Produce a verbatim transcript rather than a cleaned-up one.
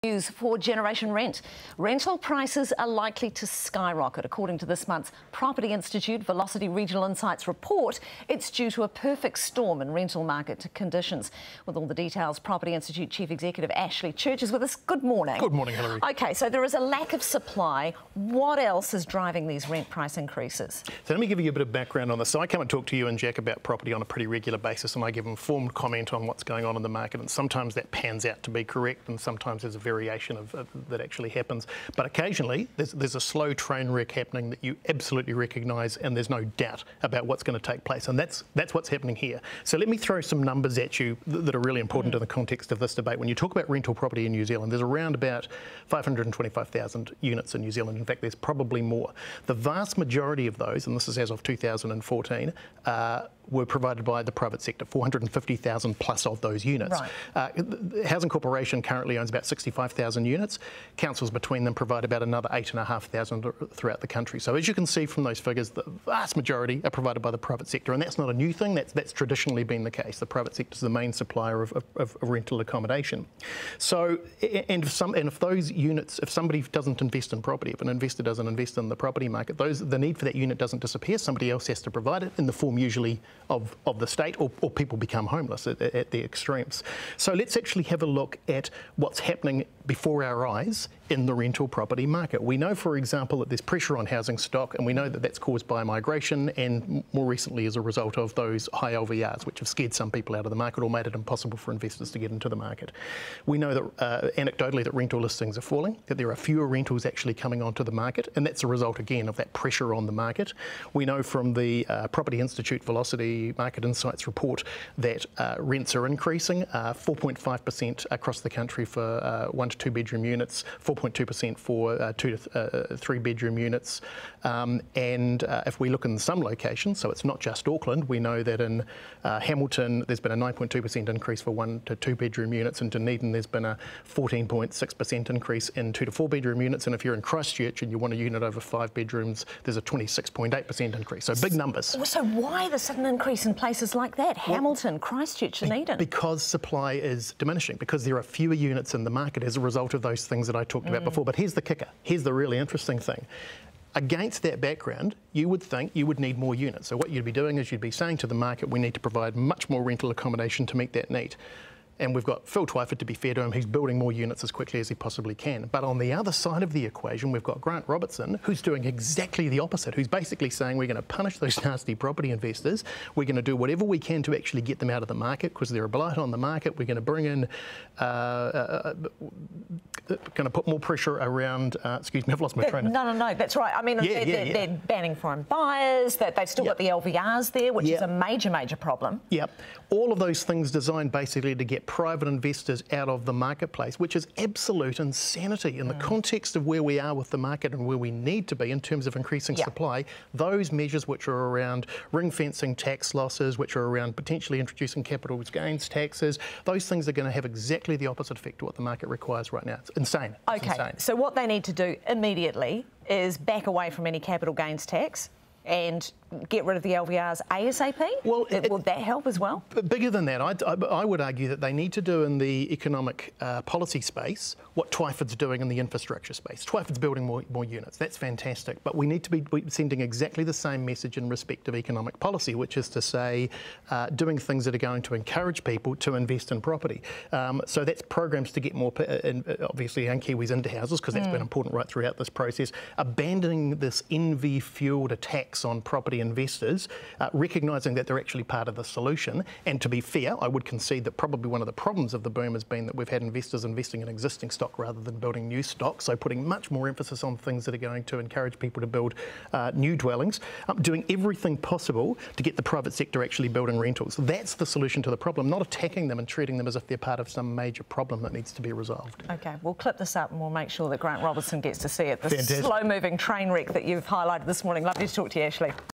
News for Generation Rent. Rental prices are likely to skyrocket. According to this month's Property Institute Velocity Regional Insights report, it's due to a perfect storm in rental market conditions. With all the details, Property Institute Chief Executive Ashley Church is with us. Good morning. Good morning, Hilary. OK, so there is a lack of supply. What else is driving these rent price increases? So let me give you a bit of background on this. So I come and talk to you and Jack about property on a pretty regular basis, and I give informed comment on what's going on in the market, and sometimes that pans out to be correct and sometimes there's a very variation of, of that actually happens. But occasionally there's, there's a slow train wreck happening that you absolutely recognise, and there's no doubt about what's going to take place, and that's that's what's happening here. So let me throw some numbers at you th that are really important mm. in the context of this debate. When you talk about rental property in New Zealand, there's around about five hundred twenty-five thousand units in New Zealand. In fact, there's probably more. The vast majority of those, and this is as of two thousand fourteen, uh, were provided by the private sector, four hundred fifty thousand plus of those units. Right. Uh, the Housing Corporation currently owns about sixty-five thousand units. Councils between them provide about another eight thousand five hundred throughout the country. So as you can see from those figures, the vast majority are provided by the private sector, and that's not a new thing. That's, that's traditionally been the case. The private sector is the main supplier of, of, of rental accommodation. So, and if, some, and if those units, if somebody doesn't invest in property, if an investor doesn't invest in the property market, those the need for that unit doesn't disappear. Somebody else has to provide it in the form usually of, of the state, or, or people become homeless at, at the extremes. So let's actually have a look at what's happening before our eyes in the rental property market. We know, for example, that there's pressure on housing stock, and we know that that's caused by migration and more recently as a result of those high L V Rs, which have scared some people out of the market or made it impossible for investors to get into the market. We know that uh, anecdotally that rental listings are falling, that there are fewer rentals actually coming onto the market, and that's a result again of that pressure on the market. We know from the uh, Property Institute Velocity Market Insights report that uh, rents are increasing, uh, four point five percent across the country for uh, one to two bedroom units, four point two percent for uh, two to th uh, three bedroom units. Um, and uh, if we look in some locations, so it's not just Auckland, we know that in uh, Hamilton there's been a nine point two percent increase for one to two bedroom units. In Dunedin there's been a fourteen point six percent increase in two to four bedroom units. And if you're in Christchurch and you want a unit over five bedrooms, there's a twenty-six point eight percent increase. So big numbers. So why the sudden increase in places like that? Well, Hamilton, Christchurch, Dunedin? Because supply is diminishing, because there are fewer units in the market as a result of those things that I talked about mm. before. But here's the kicker. Here's the really interesting thing. Against that background, you would think you would need more units. So what you'd be doing is you'd be saying to the market, we need to provide much more rental accommodation to meet that need. And we've got Phil Twyford, to be fair to him, he's building more units as quickly as he possibly can. But on the other side of the equation, we've got Grant Robertson, who's doing exactly the opposite, who's basically saying we're going to punish those nasty property investors. We're going to do whatever we can to actually get them out of the market because they're a blight on the market. We're going to bring in, uh, uh, going to put more pressure around, uh, excuse me, I've lost my train. No, no, no, that's right. I mean, yeah, they're, yeah, they're, yeah. they're banning foreign buyers, that they've still yep. got the L V Rs there, which yep. is a major, major problem. Yep. All of those things designed basically to get private investors out of the marketplace, which is absolute insanity in mm. the context of where we are with the market and where we need to be in terms of increasing yep. supply. Those measures which are around ring fencing tax losses, which are around potentially introducing capital gains taxes, those things are going to have exactly the opposite effect to what the market requires right now. It's insane. It's okay, insane. So what they need to do immediately is back away from any capital gains tax and get rid of the L V Rs ASAP? Well, it, would that help as well? Bigger than that, I, I, I would argue that they need to do in the economic uh, policy space what Twyford's doing in the infrastructure space. Twyford's building more, more units, that's fantastic, but we need to be sending exactly the same message in respect of economic policy, which is to say uh, doing things that are going to encourage people to invest in property. Um, so that's programs to get more, uh, obviously, young Kiwis into houses, because that's mm. been important right throughout this process. Abandoning this envy-fuelled attacks on property investors, uh, recognising that they're actually part of the solution. And to be fair, I would concede that probably one of the problems of the boom has been that we've had investors investing in existing stock rather than building new stock, so putting much more emphasis on things that are going to encourage people to build uh, new dwellings, um, doing everything possible to get the private sector actually building rentals. That's the solution to the problem, not attacking them and treating them as if they're part of some major problem that needs to be resolved. OK, we'll clip this up and we'll make sure that Grant Robertson gets to see it, the Fantastic. slow-moving train wreck that you've highlighted this morning. Lovely to talk to you, Ashley.